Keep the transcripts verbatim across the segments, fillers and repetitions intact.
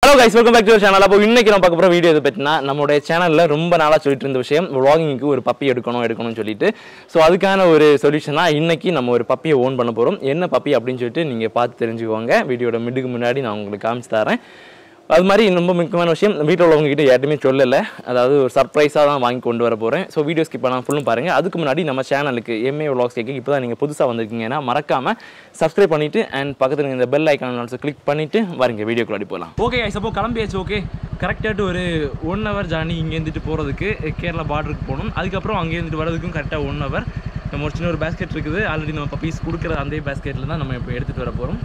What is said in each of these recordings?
Hello guys, welcome back to our channel. அப்போ இன்னைக்கு நம்ம பார்க்க போற வீடியோ எது பத்தினா நம்மளுடைய சேனல்ல ரொம்ப நாளா சொல்லிட்டு இருந்த விஷயம் vloggingக்கு ஒரு பப்பி எடுக்கணும் எடுக்கணும்னு சொல்லிட்டு சோ அதுக்கான ஒரு சொல்யூஷனா இன்னைக்கு நம்ம ஒரு பப்பியை ஓன் பண்ண போறோம். என்ன பப்பி அப்படினு சொல்லிட்டு நீங்க பார்த்து தெரிஞ்சுக்கோங்க. வீடியோட மிடுக்கு முன்னாடி நான் உங்களுக்கு காமிச்சு தரேன். அது மாதிரி ரொம்ப முக்கியமான விஷயம் வீட்ல உள்ளவங்க கிட்ட யாருமே சொல்லல. அதாவது ஒரு சர்ப்ரைஸா தான் வாங்கி கொண்டு வர போறேன். சோ வீடியோ ஸ்கிப் பண்ணாம ஃபுல்லும் பாருங்க. அதுக்கு முன்னாடி நம்ம சேனலுக்கு எம்ஏ vlogs கேக்க இப்போதான் நீங்க புதுசா வந்திருக்கீங்கன்னா மறக்காம Subscribe பண்ணிட்டு and பக்கத்துல இருக்க இந்த பெல் ஐகானை ஆல்சோ கிளிக் பண்ணிட்டு வாங்க வீடியோக்குள்ள போலாம். ஓகே गाइस அப்போ கிளம்பியாச்சு. ஓகே கரெக்ட்டாட்டு ஒரு one hour ஜர்னி இங்க இருந்துட்டு போறதுக்கு கேரளா பார்டருக்கு போணும். அதுக்கு அப்புறம் அங்க இருந்துட்டு வரதுக்கும் கரெக்ட்டா one hour. நம்ம ஒரு சின்ன ஒரு பாஸ்கெட் இருக்குது. ஆல்ரெடி நம்ம பப்பீஸ் குடுக்குற அந்த பாஸ்கெட்ல தான் நம்ம இப்போ எடுத்துட்டு வர போறோம்.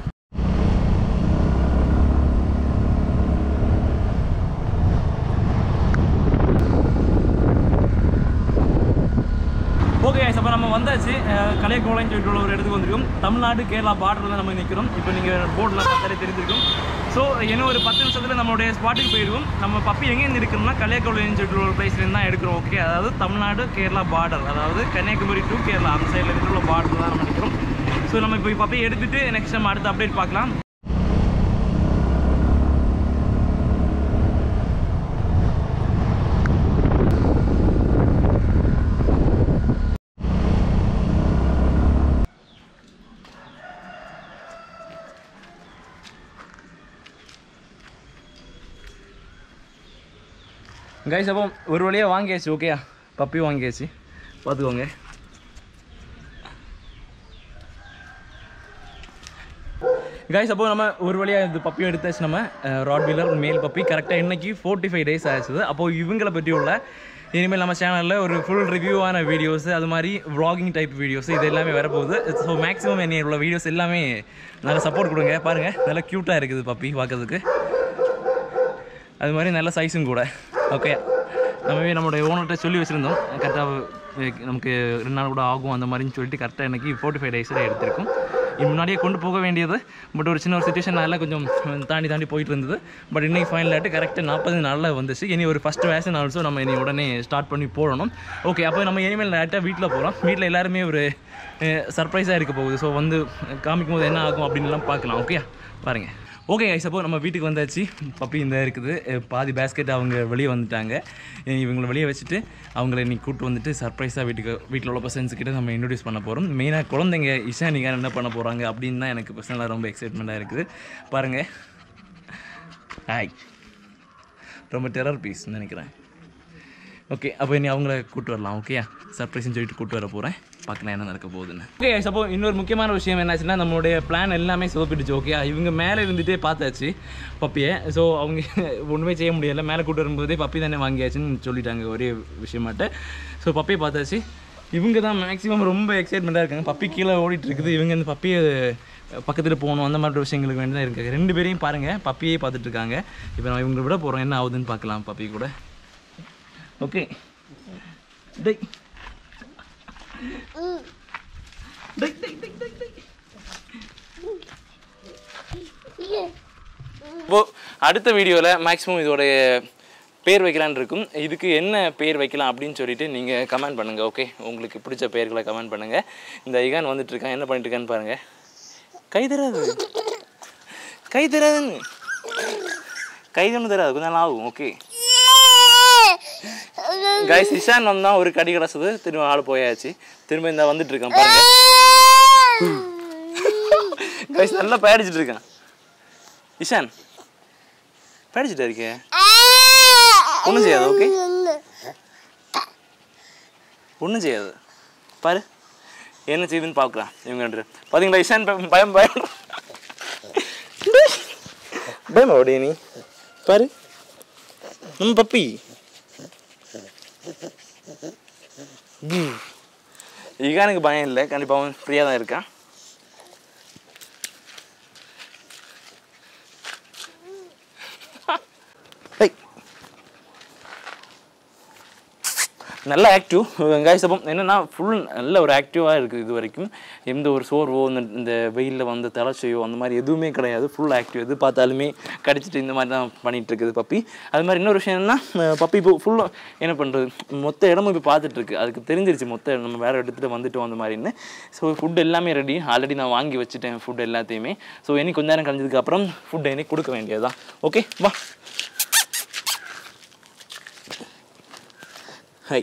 ஓகே गाइस அப்ப நம்ம வந்தாச்சு கலையகோளைன்னு சொல்லிட்டு ஒரு இடத்துக்கு வந்திருக்கோம். தமிழ்நாடு கேரளா பார்டர்ல நம்ம நிக்கிறோம். இப்போ நீங்க போர்ட்ல பார்த்தாலே தெரிஞ்சிருக்கும். சோ இன்னும் ஒரு பத்து நிமிஷத்துல நம்மளுடைய ஸ்பாட்டுக்கு போயிடுவோம். நம்ம பப்பி எங்க இருந்து இருக்குன்னா கலையகோளைன்னு சொல்லிட்டு ஒரு பிளேஸ்ல இருந்து தான் எடுக்கிறோம். ஓகே அதாவது தமிழ்நாடு கேரளா பார்டர் அதாவது கன்னியாகுமரி டு கேரளா அந்த சைடுல இருக்கிற பார்டர்ல தான் நம்ம நிக்கிறோம். சோ நம்ம இப்போ பப்பி எடுத்துட்டு நெக்ஸ்ட் நம்ம அடுத்த அப்டேட் பார்க்கலாம். गाइस அப்போ ஒரு வழியா வாங்கியாச்சு. ஓகேயா பப்பி வாங்கியாச்சு பார்த்துக்கோங்க. गाइस அப்போ நம்ம ஒரு வழியா இந்த பப்பியை எடுத்தாச்சு. நம்ம ராட்வீலர் மேல் பப்பி கரெக்டாக இன்னைக்கு forty-five டேஸ் ஆச்சு. அப்போ இவங்களை பற்றி உள்ள இனிமேல் நம்ம சேனலில் ஒரு ஃபுல் ரிவ்யூவான வீடியோஸ் அது மாதிரி vlogging டைப் வீடியோஸ் இது எல்லாமே வரப்போகுது. ஸோ மேக்ஸிமம் என்ன உள்ள வீடியோஸ் எல்லாமே நல்லா சப்போர்ட் கொடுங்க. பாருங்கள் நல்லா க்யூட்டாக இருக்குது பப்பி பார்க்கறதுக்கு. அது மாதிரி நல்ல சைஸும் கூட. ஓகே நம்மவே நம்மளுடைய ஓனர்கிட்ட சொல்லி வச்சுருந்தோம் கரெக்டாக நமக்கு ரெண்டு நாள் கூட ஆகும் அந்த மாதிரின்னு சொல்லிட்டு கரெக்டாக இன்றைக்கி ஃபோர்ட்டி ஃபைவ் டேஸில் எடுத்திருக்கும். முன்னாடியே கொண்டு போக வேண்டியது பட் ஒரு சின்ன ஒரு சுச்சுவேஷனால கொஞ்சம் தாண்டி தாண்டி போயிட்டு இருந்தது. பட் இன்றைக்கி ஃபைனல் ஆகிட்டு கரெக்டாக நாற்பது நாளில் வந்துச்சு. இனி ஒரு ஃபஸ்ட் வேக்சின் ஆல்சோ நம்ம இனி உடனே ஸ்டார்ட் பண்ணி போடணும். ஓகே அப்போ நம்ம இனிமேல் டேரெக்டாக வீட்டில் போகிறோம். வீட்டில் எல்லாருமே ஒரு சர்ப்ரைஸாக இருக்க போகுது. ஸோ வந்து காமிக்கும் போது என்ன ஆகும் அப்படின்லாம் பார்க்கலாம். ஓகே பாருங்கள். ஓகே गाइस அப்போ நம்ம வீட்டுக்கு வந்தாச்சு. பப்பி இந்த இருக்குது பாதி பேஸ்கெட் அவங்க வெளியே வந்துட்டாங்க. இவங்களை வெளியே வச்சுட்டு அவங்கள இன்னைக்கு கூப்பிட்டு வந்துட்டு சர்ப்ரைஸாக வீட்டுக்கு வீட்டில் உள்ள பர்சன்ஸ் கிட்ட நம்ம இன்ட்ரடியூஸ் பண்ண போகிறோம். மெயினாக குழந்தைங்க இஷா நீங்கள் என்ன பண்ண போகிறாங்க அப்படின்னு தான் எனக்கு பர்சனலாக ரொம்ப எக்ஸைட்மெண்ட்டாக இருக்குது. பாருங்கள் ஹாய் ரொம்ப டெரர் பீஸ்ன்னு நினைக்கிறேன். ஓகே அப்போ இனி அவங்கள கூப்பிட்டு வரலாம். ஓகே சர்ப்ரைஸ்ன்னு சொல்லிட்டு கூப்பிட்டு வர போகிறேன். பார்க்கலாம் என்ன நடக்க போகுதுன்னு. ஓகே அப்போ இன்னொரு முக்கியமான விஷயம் என்னாச்சுன்னா நம்மளுடைய பிளான் எல்லாமே சொதப்பிடுச்சு. ஓகே இவங்க மேலே இருந்துகிட்டே பார்த்தாச்சு பப்பியை. ஸோ அவங்க ஒன்றுமே செய்ய முடியலை. மேலே கூட்டு வரும்போதே பப்பி தானே வாங்கியாச்சுன்னு சொல்லிட்டாங்க ஒரே விஷயமாட்ட. ஸோ பப்பியை பார்த்தாச்சு. இவங்க தான் மேக்ஸிமம் ரொம்ப எக்ஸைட்மெண்ட்டாக இருக்காங்க. பப்பி கீழே ஓடிட்டு இருக்குது. இவங்க இந்த பப்பியை பக்கத்தில் போகணும் அந்த மாதிரி விஷயங்களுக்கு வேண்டி தான் இருக்காங்க. ரெண்டு பேரையும் பாருங்கள் பப்பியே பார்த்துட்டு இருக்காங்க. இப்போ நம்ம இவங்களை விட போகிறோம் என்ன ஆகுதுன்னு பார்க்கலாம் பப்பி கூட. ஓகே டை டை டை டை டை டை இப்போ அடுத்த வீடியோவில் மேக்ஸிமம் இதோடைய பேர் வைக்கலான்னு இருக்கும். இதுக்கு என்ன பேர் வைக்கலாம் அப்படின்னு சொல்லிட்டு நீங்கள் கமெண்ட் பண்ணுங்கள். ஓகே உங்களுக்கு பிடிச்ச பேர்களை கமெண்ட் பண்ணுங்கள். இந்த ஐகான் வந்துட்டு இருக்கான் என்ன பண்ணிட்டு இருக்கான்னு பாருங்கள். கை தராது கை தராதுன்னு கை ஒன்று தராது கொஞ்சம் நாள் ஆகும். ஓகே गाइस இஷான் வந்தா ஒரு கடி கிடச்சது திரும்ப ஆள் போயாச்சு. திரும்ப இந்த வந்துட்டு இருக்கான் பாருங்க. गाइस நல்லா பேடிச்சிட்டு இருக்கான் இஷான். பேடிச்சிட்டு இருக்கே ஒன்றும் செய்யாது. ஓகே ஒன்றும் செய்யாது. பாரு என்ன செய்யுதுன்னு பார்க்கலாம். இவங்க பார்த்தீங்களா இஷான் பயம் பயம் பயமா ஓடி நீ பாரு நம்ம பப்பி ஈகானுக்கு பயம் இல்லை. கண்டிப்பாக அவன் ஃப்ரீயாக தான் இருக்கான். நல்ல ஆக்டிவ் கைஸ். அப்போ என்னென்னா ஃபுல் நல்ல ஒரு ஆக்டிவாக இருக்குது. இது வரைக்கும் எந்த ஒரு சோர்வோ இந்த இந்த வெயிலில் வந்து தலைச்சையோ அந்த மாதிரி எதுவுமே கிடையாது. Full active. எது பார்த்தாலுமே கடிச்சிட்டு இந்த மாதிரி தான் பண்ணிகிட்டு இருக்குது பப்பி. அது மாதிரி இன்னொரு விஷயம் என்னன்னா பப்பி இப்போ ஃபுல்லாக என்ன பண்ணுறது மொத்த இடமும் இப்போ பார்த்துட்ருக்கு. அதுக்கு தெரிஞ்சிருச்சு மொத்த நம்ம வேறு எடுத்துகிட்டு வந்துட்டோம் அந்த மாதிரின்னு. ஸோ ஃபுட் எல்லாமே ரெடி. ஆல்ரெடி நான் வாங்கி வச்சுட்டேன் ஃபுட் எல்லாத்தையுமே. ஸோ இனி கொஞ்ச நேரம் கழிஞ்சதுக்கப்புறம் ஃபுட் இனி கொடுக்க வேண்டியது தான். ஓகே வா. ஹை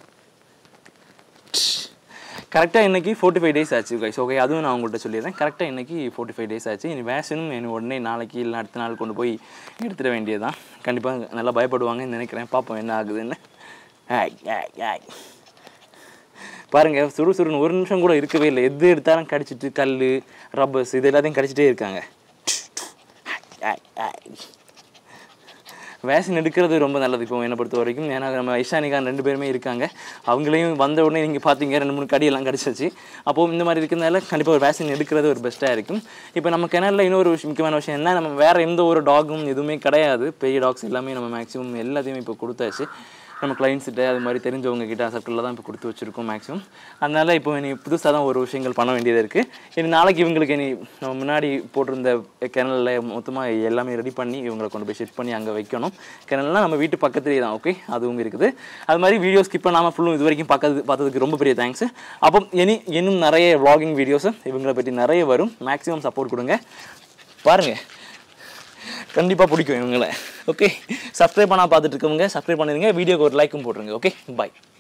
கரெக்டாக இன்றைக்கி ஃபோர்ட்டி ஃபைவ் டேஸ் ஆச்சு கைஸ். ஓகே அதுவும் நான் உங்கள்கிட்ட சொல்லிடுறேன். கரெக்டாக இன்றைக்கி ஃபோர்ட்டி ஃபைவ் டேஸ் ஆச்சு. இனி வேக்சினும் இனி உடனே நாளைக்கு இல்லை அடுத்த நாள் கொண்டு போய் எடுத்துட வேண்டியது தான். கண்டிப்பாக நல்லா பயப்படுவாங்கன்னு நினைக்கிறேன். பார்ப்போம் என்ன ஆகுதுன்னு. ஆய் ஆய் ஆய் பாருங்கள் சுறுசுறுன்னு ஒரு நிமிஷம் கூட இருக்கவே இல்லை. எது எடுத்தாலும் கடிச்சிட்டு கல் ரப்பர்ஸ் இது எல்லாத்தையும் கடிச்சிட்டே இருக்காங்க. ஆய் ஆய் வேக்சின் எடுக்கிறது ரொம்ப நல்லது இப்போ என்னை பொறுத்த வரைக்கும். ஏன்னா நம்ம ஐஷானிகான் ரெண்டு பேருமே இருக்காங்க. அவங்களையும் வந்த உடனே நீங்கள் பார்த்தீங்க ரெண்டு மூணு கடியெல்லாம் கடிச்சிச்சு. அப்போது இந்த மாதிரி இருக்கிறதுனால கண்டிப்பாக ஒரு வேக்சின் எடுக்கிறது ஒரு பெஸ்ட்டாக இருக்கும். இப்போ நம்ம கிணறுல இன்னொரு விஷயம் முக்கியமான விஷயம் என்ன, நம்ம வேறு எந்த ஒரு டாகும் எதுவுமே கிடையாது. பெரிய டாக்ஸ் எல்லாமே நம்ம மேக்ஸிமம் எல்லாத்தையுமே இப்போ கொடுத்தாச்சு. நம்ம கிளைண்ட்ஸ்கிட்ட அது மாதிரி தெரிஞ்சவங்க கிட்ட சர்க்கிளில் தான் இப்போ கொடுத்து வச்சுருக்கோம் மேக்ஸிமம். அதனால் இப்போ இனி புதுசாக தான் ஒரு விஷயங்கள் பண்ண வேண்டியது இருக்குது. இனி நாளைக்கு இவங்களுக்கு இனி நம்ம முன்னாடி போட்டிருந்த கிணலில் மொத்தமாக எல்லாமே ரெடி பண்ணி இவங்களை கொண்டு போய் ஷிஃப்ட் பண்ணி அங்கே வைக்கணும். கிணல்லாம் நம்ம வீட்டு பக்கத்துலேயே தான். ஓகே அதுவும் இருக்குது. அது மாதிரி வீடியோ ஸ்கிப் பண்ணாமல் ஃபுல்லும் இது வரைக்கும் பார்க்கறது பார்த்ததுக்கு ரொம்ப பெரிய தேங்க்ஸ். அப்போ இனி இன்னும் நிறைய vlogging வீடியோஸு இவங்களை பற்றி நிறைய வரும். மேக்ஸிமம் சப்போர்ட் கொடுங்க. பாருங்கள் கண்டிப்பாக பிடிக்கும் இவங்களை. ஓகே சப்ஸ்கிரைப் பண்ணால் பார்த்துட்டு இருக்கவங்க சப்ஸ்கிரைப் பண்ணிடுங்க. வீடியோக்கு ஒரு லைக்கும் போட்டுருங்க. ஓகே பாய்.